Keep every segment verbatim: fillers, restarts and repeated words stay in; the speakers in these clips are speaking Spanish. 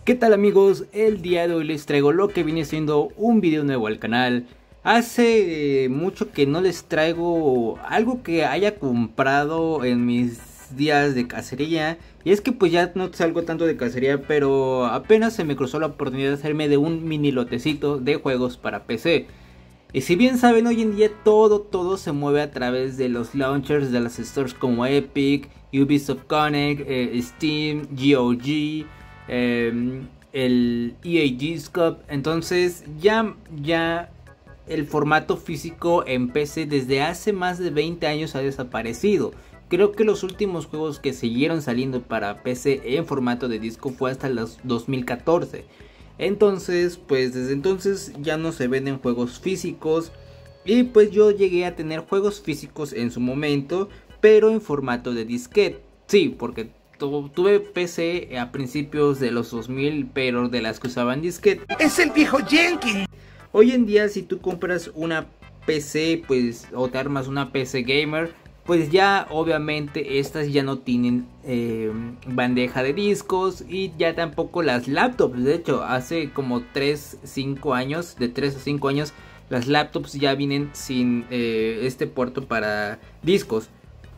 ¿Qué tal amigos? El día de hoy les traigo lo que viene siendo un video nuevo al canal. Hace eh, mucho que no les traigo algo que haya comprado en mis días de cacería. Y es que pues ya no salgo tanto de cacería, pero apenas se me cruzó la oportunidad de hacerme de un mini lotecito de juegos para P C. Y si bien saben, hoy en día todo, todo se mueve a través de los launchers de las stores como Epic, Ubisoft Connect, eh, Steam, G O G, eh, el E A G Scope. Entonces ya, ya el formato físico en P C desde hace más de veinte años ha desaparecido. Creo que los últimos juegos que siguieron saliendo para P C en formato de disco fue hasta los dos mil catorce. Entonces, pues desde entonces ya no se venden juegos físicos. Y pues yo llegué a tener juegos físicos en su momento, pero en formato de disquete. Sí, porque tu, tuve P C a principios de los dos mil, pero de las que usaban disquete. ¡Es el viejo Jenkins! Hoy en día si tú compras una P C, pues, o te armas una P C gamer, pues ya obviamente estas ya no tienen eh, bandeja de discos, y ya tampoco las laptops. De hecho, hace como tres, cinco años, de tres a cinco años, las laptops ya vienen sin eh, este puerto para discos.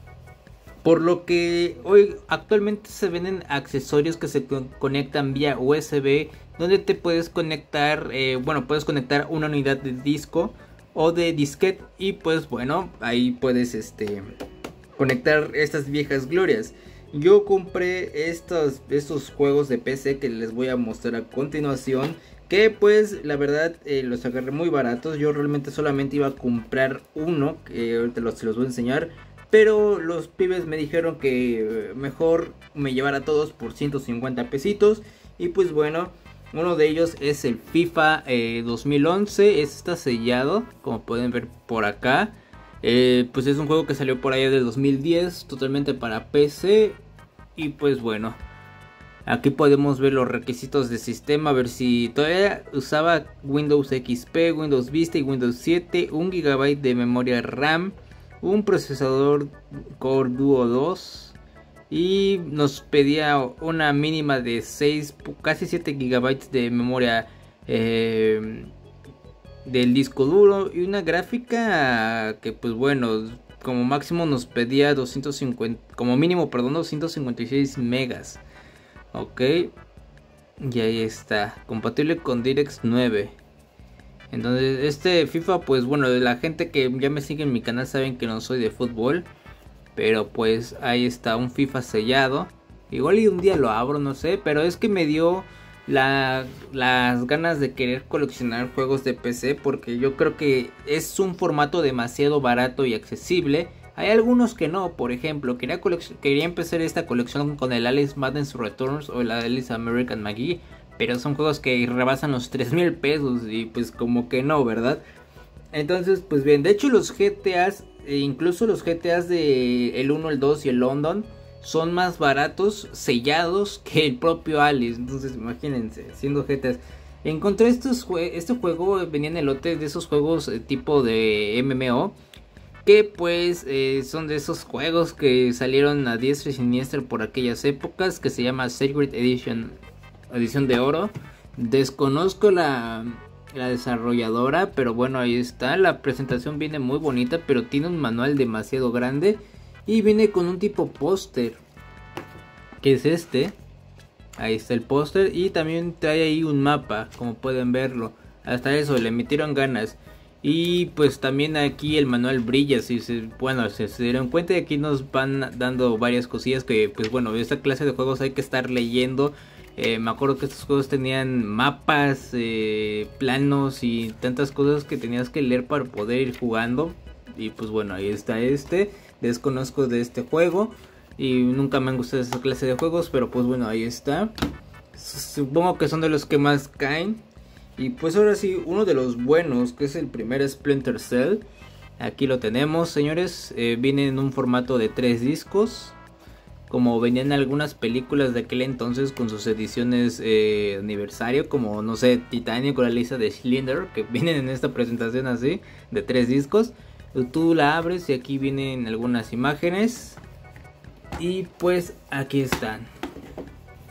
Por lo que hoy actualmente se venden accesorios que se conectan vía U S B, donde te puedes conectar, eh, bueno, puedes conectar una unidad de disco o de disquete, y pues bueno, ahí puedes este conectar estas viejas glorias. Yo compré estos, estos juegos de P C que les voy a mostrar a continuación, que pues la verdad eh, los agarré muy baratos. Yo realmente solamente iba a comprar uno, que ahorita los, se los voy a enseñar, pero los pibes me dijeron que mejor me llevara todos por ciento cincuenta pesitos. Y pues bueno, uno de ellos es el FIFA eh, dos mil once. Este está sellado, como pueden ver por acá. eh, Pues es un juego que salió por allá de dos mil diez, totalmente para P C. Y pues bueno, aquí podemos ver los requisitos de sistema. A ver si todavía usaba Windows X P, Windows Vista y Windows siete. Un gigabyte de memoria RAM, un procesador Core Duo dos, y nos pedía una mínima de seis, casi siete gigabytes de memoria eh, del disco duro, y una gráfica que pues bueno, como máximo nos pedía doscientos cincuenta, como mínimo, perdón, doscientos cincuenta y seis megas. Ok, y ahí está, compatible con DirectX nueve. Entonces este FIFA, pues bueno, la gente que ya me sigue en mi canal saben que no soy de fútbol, pero pues ahí está un FIFA sellado. Igual y un día lo abro, no sé, pero es que me dio la, las ganas de querer coleccionar juegos de P C, porque yo creo que es un formato demasiado barato y accesible. Hay algunos que no, por ejemplo, quería, quería empezar esta colección con el Alice Madness Returns o el Alice American McGee, pero son juegos que rebasan los tres mil pesos y pues como que no, ¿verdad? Entonces pues bien, de hecho los G T As, e incluso los G T As de el uno, el dos y el London, son más baratos sellados que el propio Alice. Entonces imagínense, siendo G T As. Encontré estos jue este juego, venía en el lote de esos juegos eh, tipo de M M O, que pues eh, son de esos juegos que salieron a diestra y siniestra por aquellas épocas, que se llama Sacred Edition, edición de oro. Desconozco la, la desarrolladora, pero bueno, ahí está. La presentación viene muy bonita, pero tiene un manual demasiado grande y viene con un tipo póster, que es este. Ahí está el póster, y también trae ahí un mapa, como pueden verlo. Hasta eso le metieron ganas. Y pues también aquí el manual brilla, si se, bueno, si se dieron cuenta, aquí nos van dando varias cosillas que pues bueno, esta clase de juegos hay que estar leyendo. Eh, me acuerdo que estos juegos tenían mapas, eh, planos y tantas cosas que tenías que leer para poder ir jugando. Y pues bueno, ahí está este. Desconozco de este juego y nunca me han gustado esa clase de juegos, pero pues bueno, ahí está. Supongo que son de los que más caen. Y pues ahora sí, uno de los buenos, que es el primer Splinter Cell. Aquí lo tenemos, señores. Eh, viene en un formato de tres discos, como venían algunas películas de aquel entonces con sus ediciones eh, aniversario, como no sé, Titanic o la lista de Schindler, que vienen en esta presentación así, de tres discos. Tú la abres y aquí vienen algunas imágenes, y pues aquí están.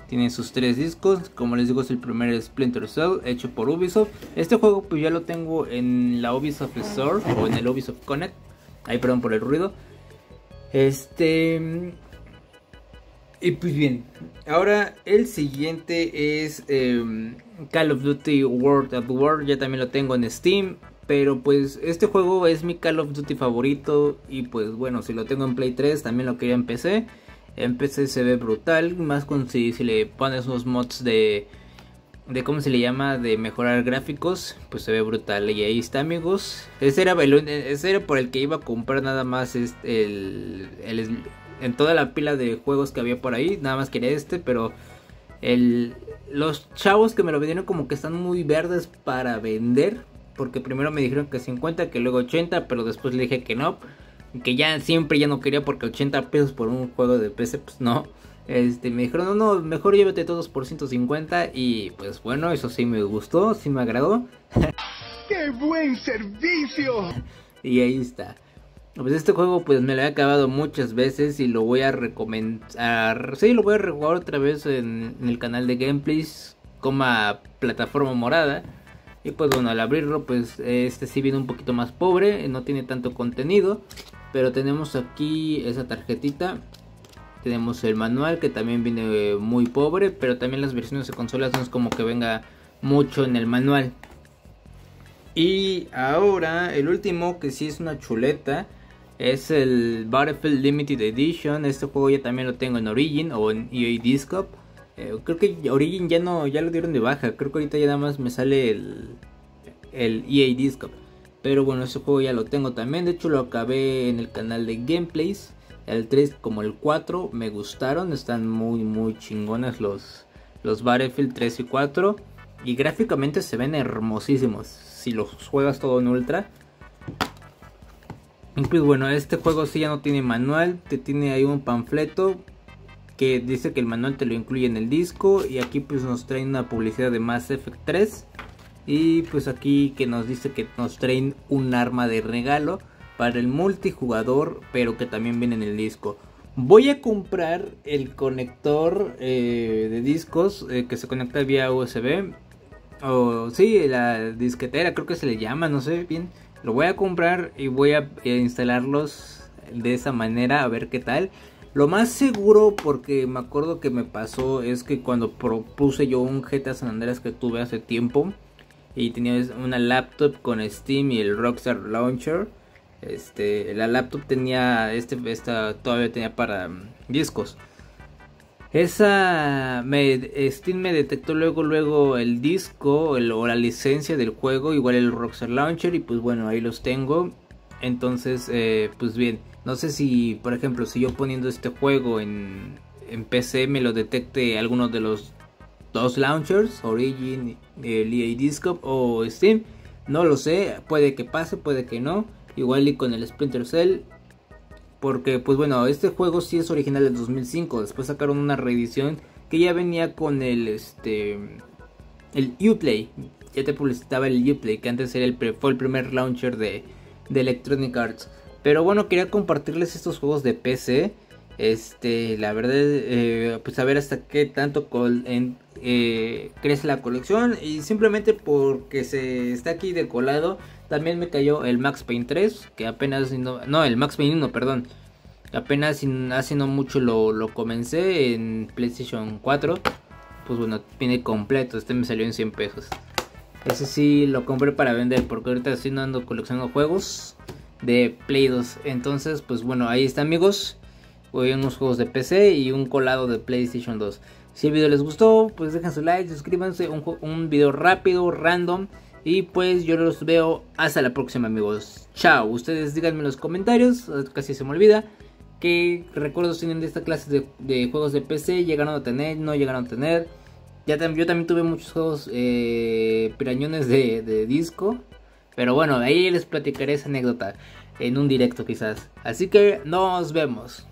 Tiene sus tres discos, como les digo es el primer Splinter Cell hecho por Ubisoft. Este juego pues ya lo tengo en la Ubisoft Store o en el Ubisoft Connect. Ahí perdón por el ruido. Este... Y pues bien, ahora el siguiente es eh, Call of Duty World at War. Ya también lo tengo en Steam. Pero pues este juego es mi Call of Duty favorito. Y pues bueno, si lo tengo en Play tres también lo quería en P C. En P C se ve brutal. Más con si, si le pones unos mods de... De cómo se le llama, de mejorar gráficos. Pues se ve brutal. Y ahí está, amigos. Ese era, el, ese era por el que iba a comprar nada más este, el... el en toda la pila de juegos que había por ahí, nada más quería este, pero el, los chavos que me lo vendieron como que están muy verdes para vender, porque primero me dijeron que cincuenta, que luego ochenta, pero después le dije que no, que ya siempre ya no quería porque ochenta pesos por un juego de P C, pues no. Este, me dijeron, no, no, mejor llévate todos por ciento cincuenta y pues bueno, eso sí me gustó, sí me agradó. ¡Qué buen servicio! Y ahí está. Pues este juego pues me lo he acabado muchas veces y lo voy a recomendar. Sí, lo voy a rejugar otra vez en, en el canal de gameplays, coma plataforma morada. Y pues bueno, al abrirlo pues este sí viene un poquito más pobre, no tiene tanto contenido. Pero tenemos aquí esa tarjetita. Tenemos el manual que también viene muy pobre, pero también las versiones de consolas no es como que venga mucho en el manual. Y ahora el último que sí es una chuleta es el Battlefield Limited Edition. Este juego ya también lo tengo en Origin o en E A Disc. Eh, creo que Origin ya no, ya lo dieron de baja. Creo que ahorita ya nada más me sale el, el E A Disc. Pero bueno, este juego ya lo tengo también. De hecho lo acabé en el canal de gameplays. El tres como el cuatro me gustaron. Están muy muy chingones los, los Battlefield tres y cuatro. Y gráficamente se ven hermosísimos si los juegas todo en ultra. Y pues bueno, este juego sí ya no tiene manual, te tiene ahí un panfleto que dice que el manual te lo incluye en el disco. Y aquí pues nos traen una publicidad de Mass Effect tres. Y pues aquí que nos dice que nos traen un arma de regalo para el multijugador, pero que también viene en el disco. Voy a comprar el conector eh, de discos eh, que se conecta vía U S B. O sí, la disquetera creo que se le llama, no sé bien. Lo voy a comprar y voy a instalarlos de esa manera a ver qué tal. Lo más seguro, porque me acuerdo que me pasó, es que cuando propuse yo un G T A San Andreas que tuve hace tiempo y tenía una laptop con Steam y el Rockstar Launcher, este, la laptop tenía este, esta todavía tenía para um, discos. Esa me, Steam me detectó luego luego el disco el, o la licencia del juego, igual el Rockstar Launcher, y pues bueno, ahí los tengo. Entonces eh, pues bien, no sé si por ejemplo si yo poniendo este juego en, en P C me lo detecte alguno de los dos launchers, Origin, el E A Disc o Steam. No lo sé, puede que pase, puede que no. Igual y con el Splinter Cell, porque pues bueno, este juego sí es original del dos mil cinco. Después sacaron una reedición que ya venía con el este el Uplay. Ya te publicitaba el Uplay, que antes era el fue el primer launcher de, de Electronic Arts. Pero bueno, quería compartirles estos juegos de P C. Este, la verdad, eh, pues a ver hasta qué tanto col en, eh, crece la colección. Y simplemente porque se está aquí de colado, también me cayó el Max Payne tres, que apenas, no, no el Max Payne uno, perdón. Apenas hace no mucho lo, lo comencé en PlayStation cuatro. Pues bueno, viene completo, este me salió en cien pesos. Ese sí lo compré para vender, porque ahorita estoy no ando coleccionando juegos de Play dos. Entonces, pues bueno, ahí está, amigos. Hoy unos juegos de P C y un colado de PlayStation dos. Si el video les gustó, pues dejen su like, suscríbanse. Un, un video rápido, random. Y pues yo los veo hasta la próxima, amigos. Chao. Ustedes díganme en los comentarios, casi se me olvida, qué recuerdos tienen de esta clase de, de juegos de P C. ¿Llegaron a tener? ¿No llegaron a tener? Ya tam yo también tuve muchos juegos eh, pirañones de, de disco. Pero bueno, ahí les platicaré esa anécdota en un directo quizás. Así que nos vemos.